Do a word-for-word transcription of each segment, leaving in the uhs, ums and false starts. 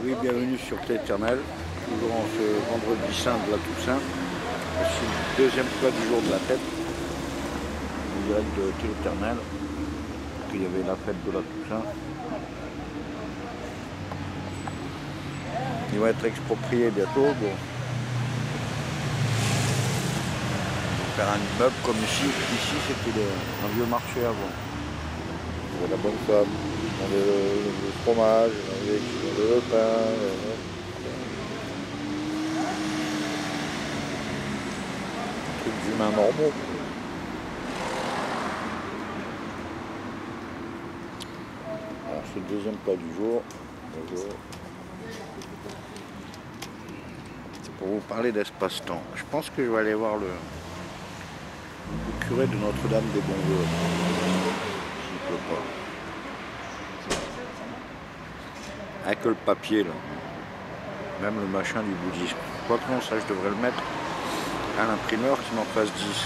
Oui, bienvenue sur Thé Éternel, toujours en ce vendredi saint de la Toussaint. Voici le deuxième plat du jour de la fête, en direct de Thé Éternel, parce qu'il y avait la fête de la Toussaint. Il va être exproprié bientôt. Bon. On va faire un immeuble comme ici. Ici, c'était un vieux marché avant. Il y avait la bonne femme, on avait le, le fromage, on avait le pain. Le... Trucs humains normaux. Alors, c'est le deuxième plat du jour. Bonjour. C'est pour vous parler d'espace-temps. Je pense que je vais aller voir le, le curé de Notre-Dame des Bons Voeux. S'il ne pleut pas. Avec le papier là. Même le machin du bouddhisme. Quoi que non, ça je devrais le mettre à l'imprimeur qui m'en fasse dix.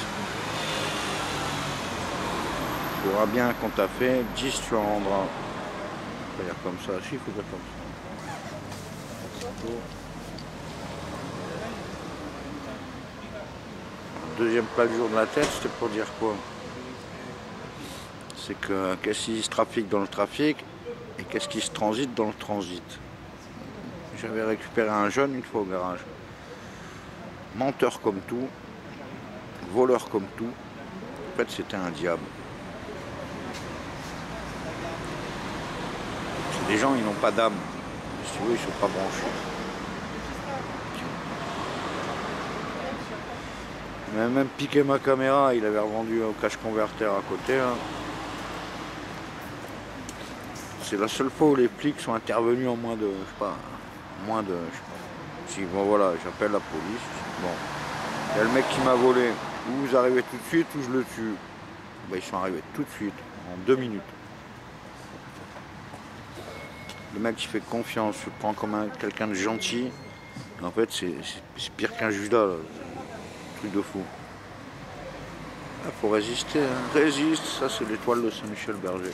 Tu auras bien quand t'as fait dix, tu en rendras. Faut dire comme ça, si, il faut dire comme ça. Deuxième plat du jour de la tête, c'était pour dire quoi? C'est que qu'est-ce qui se trafique dans le trafic et qu'est-ce qui se transite dans le transit. J'avais récupéré un jeune une fois au garage. Menteur comme tout, voleur comme tout. En fait, c'était un diable. C'est des gens, ils n'ont pas d'âme. Si tu veux, ils ne sont pas branchés. Il m'a même piqué ma caméra, il avait revendu au cash converter à côté. C'est la seule fois où les flics sont intervenus en moins de, je sais pas, moins de, je sais pas. Si, bon voilà, j'appelle la police. Bon, il y a le mec qui m'a volé. Ou vous arrivez tout de suite ou je le tue. Ben, ils sont arrivés tout de suite, en deux minutes. Le mec qui fait confiance, se prend comme un, quelqu'un de gentil. En fait, c'est pire qu'un Judas, là. Truc de fou. Il faut résister, hein. Résiste, ça c'est l'étoile de Saint-Michel-Berger.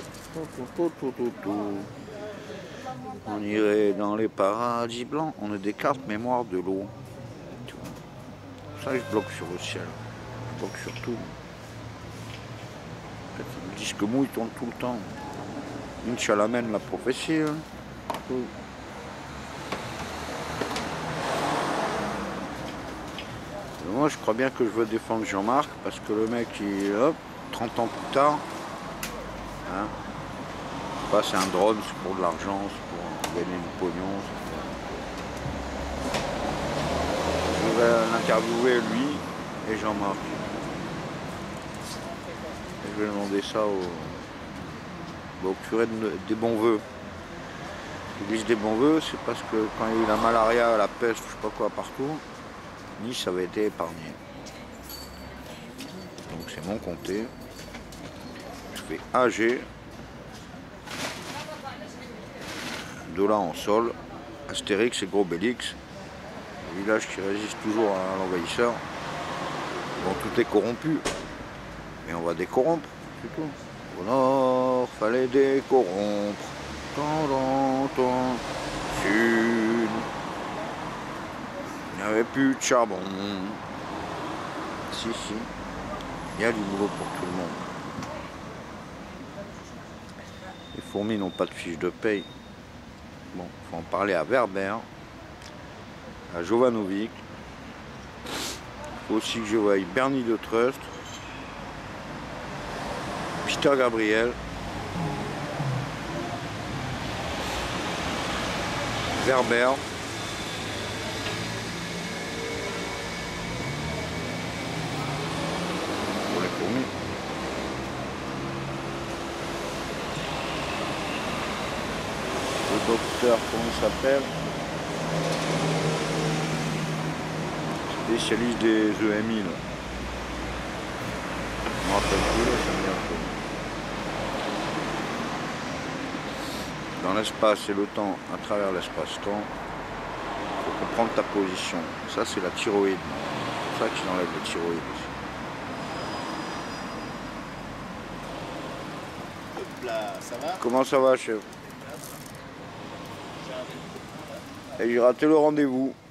On irait dans les paradis blancs, on a des cartes mémoire de l'eau. Ça je bloque sur le ciel, je bloque sur tout. Le disque mou il tourne tout le temps. Inch'Allah, la prophétie. Hein. Moi je crois bien que je veux défendre Jean-Marc parce que le mec il hop, trente ans plus tard, hein, pas c'est un drone, c'est pour de l'argent, c'est pour gagner du pognon. Je vais l'interviewer lui et Jean-Marc. Je vais demander ça au, au curé de, des Bons Voeux. L'église des Bons Voeux, c'est parce que quand il y a eu la malaria, la peste, je sais pas quoi partout, Nice avait été épargné. Donc c'est mon comté. Je fais A G. De là en sol. Astérix et Gros-Bélix. Le village qui résiste toujours à l'envahisseur. Bon, tout est corrompu. Mais on va décorrompre, c'est tout. Au nord, fallait décorrompre. Tant, tant, tant. Sud. Il n'y avait plus de charbon. Si, si. Il y a du boulot pour tout le monde. Les fourmis n'ont pas de fiche de paye. Bon, il faut en parler à Werber, à Jovanovic. Il faut aussi que je voie Bernie de Trust, Peter Gabriel, Werber. Le docteur, comment il s'appelle? Spécialiste des E M I là. Je me rappelle plus là, ça me vient un peu. Dans l'espace et le temps, à travers l'espace-temps, il faut comprendre ta position. Ça c'est la thyroïde. C'est pour ça qu'il enlève la thyroïde aussi. Là, ça va? Comment ça va, chef? Et j'ai raté le rendez-vous.